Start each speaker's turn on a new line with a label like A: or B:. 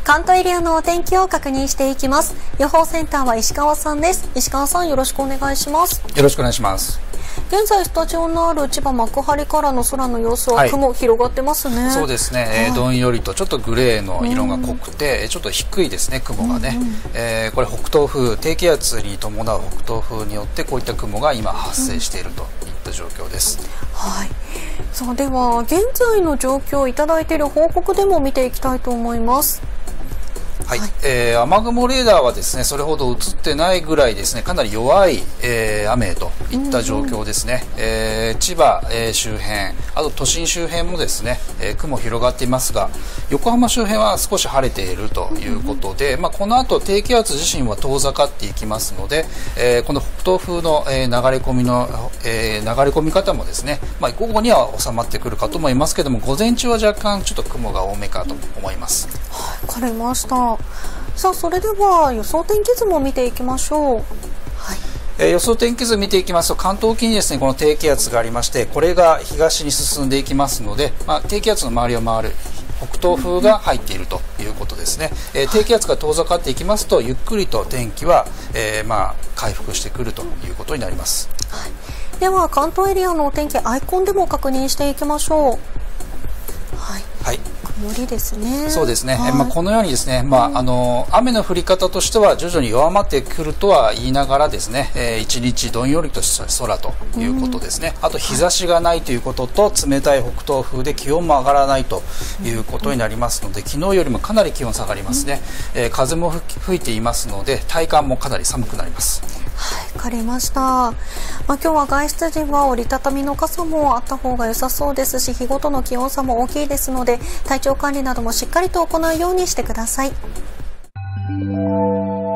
A: 関東エリアのお天気を確認していきます。予報センターは石川さんです。石川さん、よろしくお願いします。
B: よろしくお願いします。
A: 現在スタジオのある千葉幕張からの空の様子は雲広がってますね。
B: そうですね、どんよりとちょっとグレーの色が濃くて、ちょっと低いですね、雲がね。これ北東風、低気圧に伴う北東風によってこういった雲が今発生しているといった状況です。
A: はい。さあ、では現在の状況をいただいている報告でも見ていきたいと思います。
B: はい、雨雲レーダーはですね、それほど映ってないぐらいですね、かなり弱い、雨といった状況ですね。千葉、周辺、あと都心周辺もですね、雲広がっていますが、横浜周辺は少し晴れているということで、この後低気圧自身は遠ざかっていきますので、この北東風の、流れ込み方もですね、午後には収まってくるかと思いますけども、午前中は若干ちょっと雲が多めかと思います。
A: わかりました。さあ、それでは予想天気図も見ていきましょう。はい。
B: 予想天気図見ていきますと、関東沖にですね、この低気圧がありまして、これが東に進んでいきますので、低気圧の周りを回る北東風が入っているということですね。低気圧が遠ざかっていきますと、ゆっくりと天気は、回復してくるということになります。
A: はい、では関東エリアのお天気アイコンでも確認していきましょう。はい。曇りですね。
B: そうですね。このようにですね、雨の降り方としては徐々に弱まってくるとは言いながらですね、一日どんよりとした空ということですね。あと日差しがないということと、冷たい北東風で気温も上がらないということになりますので、昨日よりもかなり気温下がりますね。風も吹いていますので、体感もかなり寒くなります。
A: はい、わかりました。今日は外出時は折りたたみの傘もあった方が良さそうですし、日ごとの気温差も大きいですので、体調管理などもしっかりと行うようにしてください。